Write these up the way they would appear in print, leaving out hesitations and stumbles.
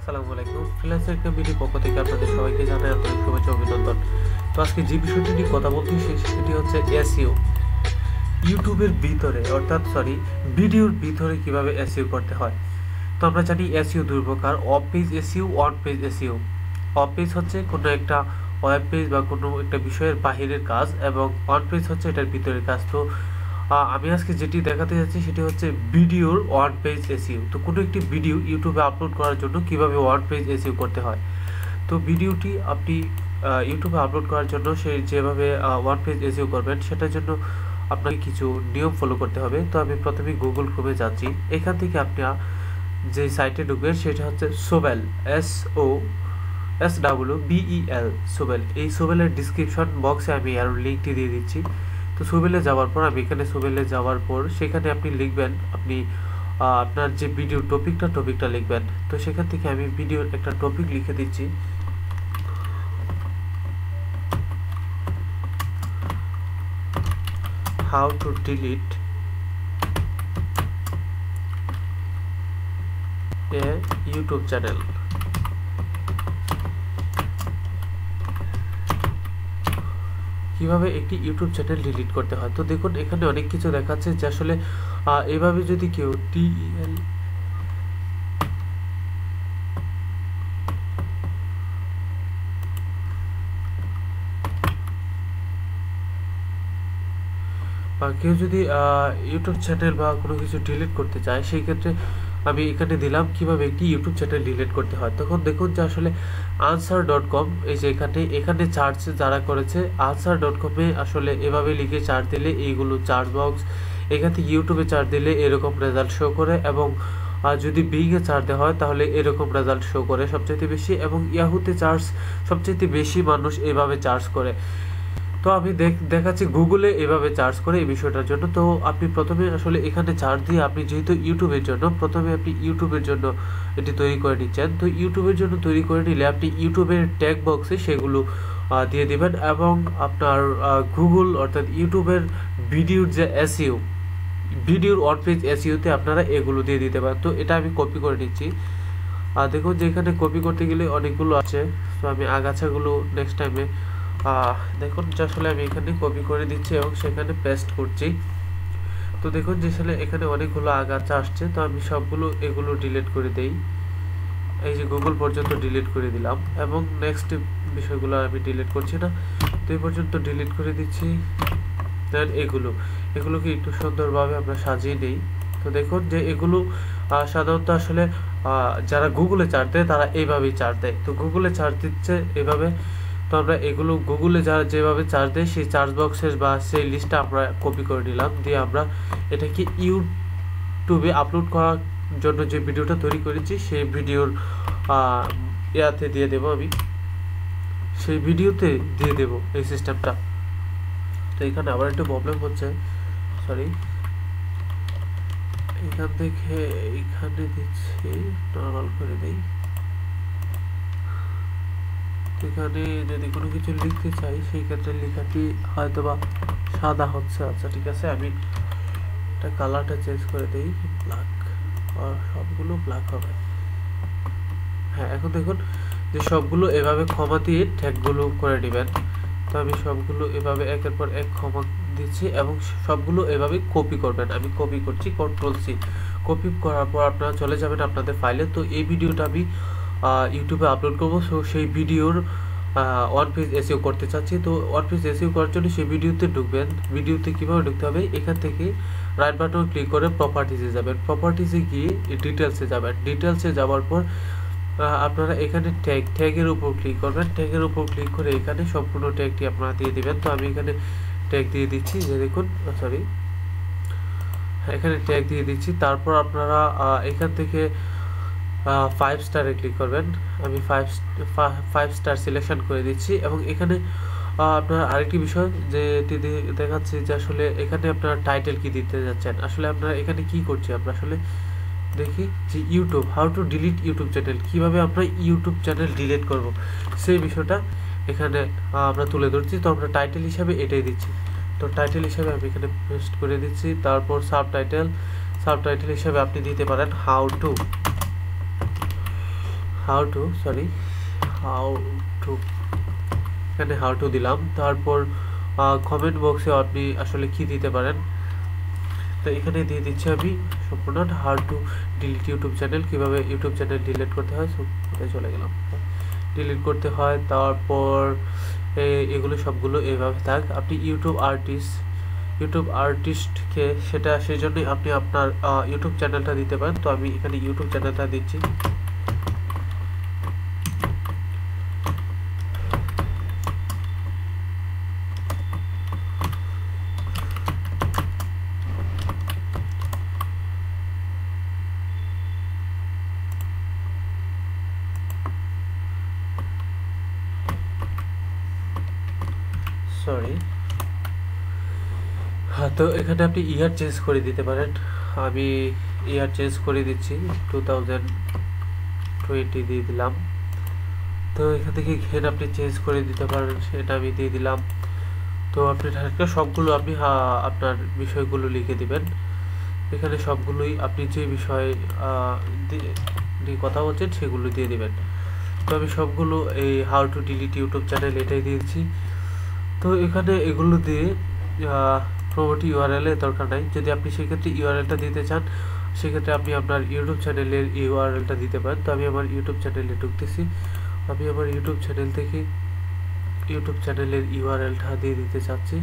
আসসালামু আলাইকুম। ফ্রিল্যান্সার কমিউনিটির পক্ষ থেকে আপনাদের সবাইকে জানাই আন্তরিক শুভেচ্ছা ও অভিনন্দন। তো আজকে যে বিষয়টি নিয়ে কথা বলছি সেটি হচ্ছে এসইও। ইউটিউবের ভিতরে ভিডিওর ভিতরে কিভাবে এসইও করতে হয়। তো আমরা জানি এসইও দুই প্রকার, off page SEO, on page SEO. Off page হচ্ছে কোনো একটা ওয়েব পেজ বা কোনো একটা বিষয়ের বাহিরের কাজ, এবং অন পেজ হচ্ছে এটার ভিতরের কাজ। তো আমি আজকে যেটি দেখাতে যাচ্ছি সেটি হচ্ছে ভিডিওর ওয়ান পেজ এসইও। তো কোনো একটি ভিডিও ইউটিউবে আপলোড করার জন্য কিভাবে ওয়ান পেজ এসইও করতে হয়। তো ভিডিওটি আপনি ইউটিউবে আপলোড করার জন্য সেই যেভাবে ওয়ান পেজ এসইও করবেন সেটার জন্য আপনাকে কিছু নিয়ম ফলো করতে হবে। তো আমি প্রথমে গুগল ক্রোমে যাচ্ছি। এখান থেকে আপনি যে সাইটে ঢুকবেন সেটা হচ্ছে সোবেল, SOSBEL, সোবেল। এই সোবেলের ডিসক্রিপশন বক্সে আমি আর লিঙ্কটি দিয়ে দিচ্ছি। তো সোবেলে যাওয়ার পর সেখানে আপনি লিখবেন, আপনি আপনার যে ভিডিও টপিকটা লিখবেন। তো সেখান থেকে আমি ভিডিওর একটা টপিক লিখে দিচ্ছি, how to delete a YouTube channel. কিভাবে একটি ইউটিউব চ্যানেল ডিলিট করতে হয়। তো দেখুন এখানে অনেক কিছু দেখাচ্ছে যে আসলে এভাবে যদি কেউ TEL বা কেউ যদি ইউটিউব চ্যানেল বা কোনো কিছু ডিলিট করতে চায়, সেই ক্ষেত্রে আমি এখানে দিলাম কিভাবে একটি ইউটিউব চ্যানেল ডিলিট করতে হয়। তখন দেখুন যে আসলে answer.com, এই যে এখানে চার্জ যারা করেছে answer.com-এ আসলে এভাবে লিখে চার্জ দিলে এইগুলো চার্জ বক্স, এখান থেকে ইউটিউবে চার্জ দিলে এরকম রেজাল্ট শো করে, এবং যদি বিংয়ে চার্জ দেওয়া হয় তাহলে এরকম রেজাল্ট শো করে সবচেয়ে বেশি, এবং ইয়াহুতে চার্জ সবচেয়ে বেশি মানুষ এভাবে চার্জ করে। তো আমি দেখাচ্ছি গুগলে এভাবে চার্জ করে এই বিষয়টার জন্য। তো আপনি প্রথমে আসলে এখানে চার্জ দিয়ে আপনি যেহেতু ইউটিউবের জন্য এটি তৈরি করে নিচ্ছেন। তো ইউটিউবের জন্য তৈরি করে নিলে আপনি ইউটিউবের ট্যাগ বক্সে সেগুলো দিয়ে দিবেন, এবং আপনার গুগল অর্থাৎ ইউটিউবের ভিডিওর যে এসইও, ভিডিওর ওয়ান পেজ এসইওতে আপনারা এগুলো দিয়ে দিতে পারেন। তো এটা আমি কপি করে নিচ্ছি। দেখুন যে এখানে কপি করতে গেলে অনেকগুলো আছে, তো আমি আগাছাগুলো নেক্সট টাইমে দেখুন যে আসলে আমি এখানে কপি করে দিচ্ছি এবং সেখানে পেস্ট করছি। তো দেখুন যে আসলে এখানে অনেকগুলো আগাছা আসছে, তো আমি সবগুলো এগুলো ডিলিট করে দেই। এই যে গুগল পর্যন্ত ডিলিট করে দিলাম, এবং নেক্সট বিষয়গুলো আমি ডিলিট করছি না, তো এই পর্যন্ত ডিলিট করে দিচ্ছি। দেন এগুলোকে একটু সুন্দরভাবে আমরা সাজিয়ে নেই। তো দেখুন যে এগুলো সাধারণত আসলে যারা গুগলে চার্জ দেয় তারা এইভাবেই চার্জ দেয়। তো গুগলে চার্জ দিচ্ছে এভাবে। তো আমরা এগুলো গুগলে যারা যেভাবে চার্জ দেয় সেই চার্জ বক্সের বা সেই লিস্টটা আমরা কপি করে নিলাম, দিয়ে আমরা এটাকে ইউটিউবে আপলোড করার জন্য যে ভিডিওটা তৈরি করেছি সেই ভিডিওর ইয়াতে দিয়ে দেবো, আমি সেই ভিডিওতে দিয়ে দেবো এই সিস্টেমটা। তো এখানে আবার একটু প্রবলেম হচ্ছে, সরি, এখান থেকে এইখানে দিচ্ছি, নর্মাল করে দেই। এখানে যদি কোনো কিছু লিখতে চাই সেই ক্ষেত্রে লেখাটি হয়তোবা সাদা হচ্ছে। আচ্ছা ঠিক আছে, আমি এটা কালারটা চেঞ্জ করে দেই, ব্ল্যাক, আর সবগুলো ব্ল্যাক হবে। হ্যাঁ, এখন দেখুন যে সবগুলো এভাবে ক্ষমা দিয়ে ট্যাগগুলো করে নেবেন। তো আমি সবগুলো এভাবে একের পর এক ক্ষমা দিচ্ছি, এবং সবগুলো এভাবে কপি করবেন। আমি কপি করছি, Ctrl+C। কপি করার পর আপনারা চলে যাবেন আপনাদের ফাইলে। তো এই ভিডিওটা আমি ইউটিউবে আপলোড করবো। সো সেই ভিডিওর ওয়ান পেজ এসইও করতে চাচ্ছি। তো ওয়ান পেজ এসইও করার জন্য সেই ভিডিওতে ঢুকবেন। ভিডিওতে কীভাবে ঢুকতে হবে, এখান থেকে রাইট বাটন ক্লিক করে প্রপার্টিসে যাবেন। প্রপার্টিসে গিয়ে ডিটেলসে যাবেন। ডিটেলসে যাওয়ার পর আপনারা এখানে ট্যাগের উপর ক্লিক করবেন। ট্যাগের উপর ক্লিক করে এখানে সম্পূর্ণ ট্যাগটি আপনারা দিয়ে দিবেন। তো আমি এখানে ট্যাগ দিয়ে দিচ্ছি, যে দেখুন, এখানে ট্যাগ দিয়ে দিচ্ছি। তারপর আপনারা এখান থেকে 5 স্টারে ক্লিক করবেন। আমি 5 স্টার সিলেকশন করে দিচ্ছি, এবং এখানে আপনার আরেকটি বিষয় যে দেখাচ্ছি যে আসলে এখানে আপনার টাইটেল কি দিতে যাচ্ছেন। আসলে আপনারা এখানে কি করছি, আমরা আসলে দেখি যে YouTube, how to delete YouTube channel, কিভাবে আমরা ইউটিউব চ্যানেল ডিলিট করব সেই বিষয়টা এখানে আমরা তুলে ধরছি। তো আমরা টাইটেল হিসাবে এটাই দিচ্ছি। তো টাইটেল হিসাবে আমি এখানে পেস্ট করে দিচ্ছি। তারপর সাবটাইটেল হিসাবে আপনি দিতে পারেন হাউ হাউ টু এখানে হাউ টু দিলাম। তারপর কমেন্ট বক্সে আপনি আসলে কি দিতে পারেন, তো এখানে দিয়ে দিচ্ছি আমি সম্পূর্ণ how to delete YouTube channel, কীভাবে ইউটিউব চ্যানেল ডিলিট করতে হয়। কোথায় চলে গেলাম, ডিলিট করতে হয়। তারপর এগুলো সবগুলো এইভাবে থাক। আপনি ইউটিউব আর্টিস্টকে সেটা সেই জন্যই আপনি আপনার ইউটিউব চ্যানেলটা দিতে পারেন। তো আমি এখানে ইউটিউব চ্যানেলটা দিচ্ছি। সরি, তো এখানে আপনি ইয়ার চেঞ্জ করে দিতে পারেন। আমি ইয়ার চেঞ্জ করে দিচ্ছি, 2020 দিয়ে দিলাম। তো এখান থেকে ঘের আপনি চেঞ্জ করে দিতে পারেন, সেটা আমি দিয়ে দিলাম। তো আপনি সবগুলো আপনি আপনার বিষয়গুলো লিখে দিবেন এখানে, সবগুলোই আপনি যে বিষয়ে নিয়ে কথা বলছেন সেগুলো দিয়ে দিবেন। তো আমি সবগুলো এই how to delete YouTube channel এটাই দিয়েছি। তো এখানে এগুলো দিয়ে প্রমোট ইউআরএল এর দরকার নাই। যদি আপনি সেক্ষেত্রে ইউআরএলটা দিতে চান, সেক্ষেত্রে আপনি আপনার ইউটিউব চ্যানেলের ইউআরএলটা দিতে পারেন। তো আমি আমার ইউটিউব চ্যানেলে ঢুকতেছি, আমি আমার ইউটিউব চ্যানেল থেকে ইউটিউব চ্যানেলের ইউআরএলটা দিয়ে দিতে চাচ্ছি।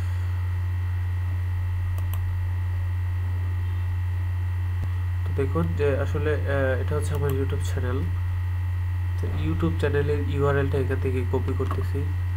তো দেখুন যে আসলে এটা হচ্ছে আমার ইউটিউব চ্যানেল। তো ইউটিউব চ্যানেলের ইউআরএলটা এখান থেকে কপি করতেছি।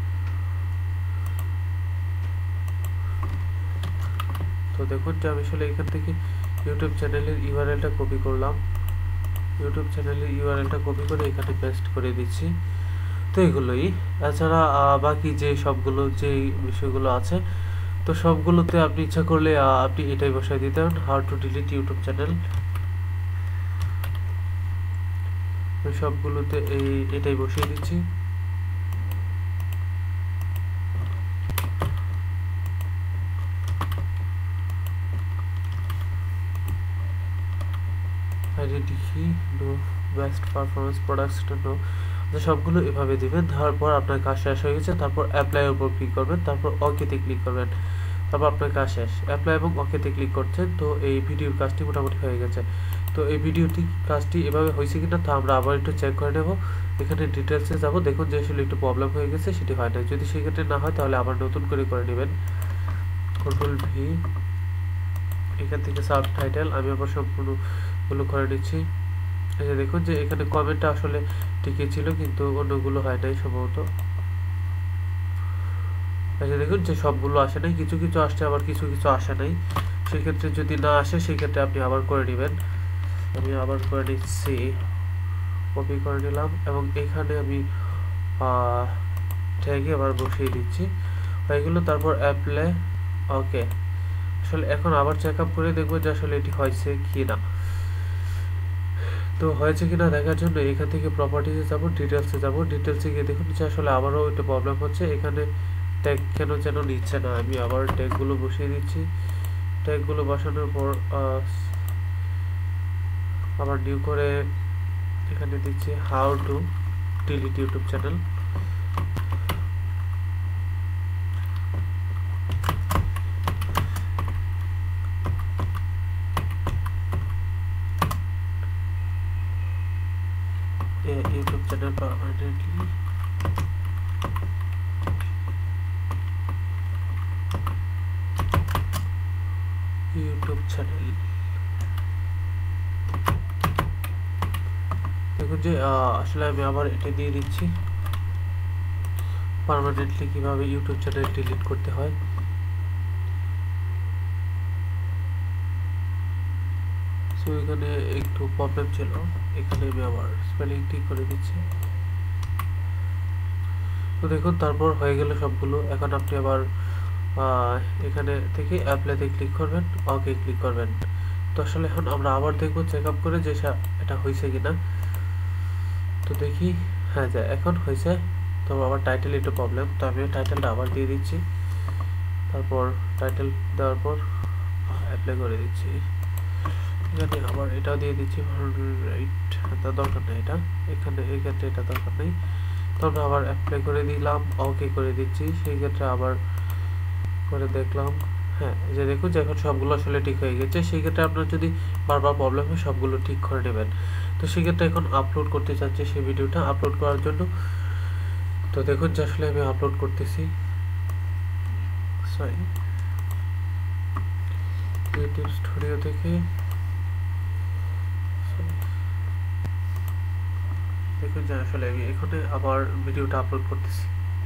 তো দেখুন যে আমি আসলে এখান থেকে ইউটিউব চ্যানেলের ইউআরএলটা কপি করলাম, ইউটিউব চ্যানেলের ইউআরএলটা কপি করে এখানে পেস্ট করে দিচ্ছি। তো এগুলোই, এছাড়া বাকি যে সবগুলো যে বিষয়গুলো আছে, তো সবগুলোতে আপনি ইচ্ছা করলে আপনি এটাই বসাই দিতে পারেন, how to delete YouTube channel. সবগুলোতে এটাই বসিয়ে দিচ্ছি। Identity no, best performance products no, সবগুলো এভাবে দিবেন। তারপর আপনার কাজ শেষ হয়ে গেছে, তারপর অ্যাপ্লাইয়ের উপর ক্লিক করবেন, তারপর ওকেতে ক্লিক করবেন, তারপর আপনার কাজ শেষ। অ্যাপ্লাই এবং ওকেতে ক্লিক করছেন। তো এই ভিডিওর কাজটি মোটামুটি হয়ে গেছে। তো এই ভিডিওটি কাজটি এভাবে হয়েছে কিনা তা আমরা আবার একটু চেক করে নেব। এখানে ডিটেলসে যাব, দেখুন যে আসলে একটু প্রবলেম হয়ে গেছে, সেটি হয় না। যদি সেক্ষেত্রে না হয় তাহলে আবার নতুন করে নেবেন। Ctrl+V, এখান থেকে সাবটাইটেল আমি আবার সম্পূর্ণগুলো করে নিচ্ছি। এই যে দেখুন যে এখানে কমেন্টটা আসলে ঠিকই ছিল, কিন্তু অন্যগুলো হয় নাই সম্ভবত। এই যে দেখুন যে সবগুলো আসে নাই, কিছু কিছু আসছে, আবার কিছু কিছু আসে নাই। সেক্ষেত্রে যদি না আসে সেক্ষেত্রে আপনি আবার করে নেবেন। আমি আবার করে নিচ্ছি, কপি করে নিলাম এবং এখানে আমি ট্যাগে আবার বসিয়ে দিচ্ছি হয়ে গেল। তারপর অ্যাপ্লাই, ওকে। আসলে এখন আবার চেক আপ করে দেখবো যে আসলে এটি হয়েছে কি না। তো হয়েছে কিনা দেখার জন্য এখান থেকে প্রপার্টিসে যাব, ডিটেলসে যাব। ডিটেলসে গিয়ে দেখুন যে আসলে আবারও একটা প্রবলেম হচ্ছে, এখানে ট্যাগ কেন যেন নিচ্ছে না। আমি আবার ট্যাগগুলো বসিয়ে দিচ্ছি। ট্যাগগুলো বসানোর পর আবার নিউ করে এখানে দিচ্ছি how to delete YouTube channel. YouTube channel permanently, YouTube channel. দেখুন যে আসলে আমি আবার এটা দিয়ে দিচ্ছি, পার্মানেন্টলি কিভাবে ইউটিউব চ্যানেল ডিলিট করতে হয়। সো এখানে একটু প্রবলেম ছিল, এখানে আমি আবার স্পেলিং ঠিক করে দিচ্ছি। তো দেখুন তারপর হয়ে গেল সবগুলো। এখন আপনি আবার এখানে থেকে অ্যাপ্লাইতে ক্লিক করবেন, ওকে ক্লিক করবেন। তো আসলে এখন আমরা আবার দেখবো চেক আপ করে যে এটা হয়েছে কিনা। তো দেখি, হ্যাঁ যা এখন হয়েছে। তো আবার টাইটেল একটু প্রবলেম, তো আমি টাইটেলটা আবার দিয়ে দিচ্ছি। তারপর টাইটেল দেওয়ার পর অ্যাপ্লাই করে দিচ্ছি। এখানে আবার এটাও দিয়ে দিচ্ছি রাইট, এটা দরকার নেই, এটা এখানে এই ক্ষেত্রে এটা দরকার নেই। তারপর আবার অ্যাপ্লাই করে দিলাম, ওকে করে দিচ্ছি। সেই ক্ষেত্রে আবার করে দেখলাম, হ্যাঁ যে দেখুন যে এখন সবগুলো আসলে ঠিক হয়ে গেছে। সেই ক্ষেত্রে আপনার যদি বারবার প্রবলেম হয় সবগুলো ঠিক করে নেবেন। তো সেক্ষেত্রে এখন আপলোড করতে চাচ্ছি সেই ভিডিওটা আপলোড করার জন্য। তো দেখুন যে আসলে আমি আপলোড করতেছি, সরি ক্রিয়েটিভ স্টুডিও থেকে। দেখুন যে আসলে আমি এখানে আবার ভিডিওটা আপলোড করতেছি।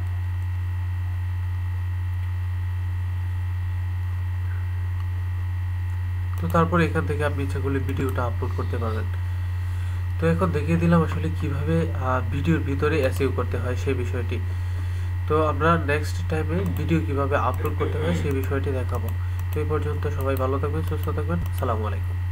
তো তারপর এখান থেকে আপনি ইচ্ছা করলে ভিডিওটা আপলোড করতে পারবেন। তো এখন দেখিয়ে দিলাম আসলে কিভাবে ভিডিওর ভিতরে এসইও করতে হয় সেই বিষয়টি। তো আমরা নেক্সট টাইমে ভিডিও কিভাবে আপলোড করতে হয় সেই বিষয়টি দেখাবো। তো এই পর্যন্ত সবাই ভালো থাকবেন, সুস্থ থাকবেন। আসসালামু আলাইকুম।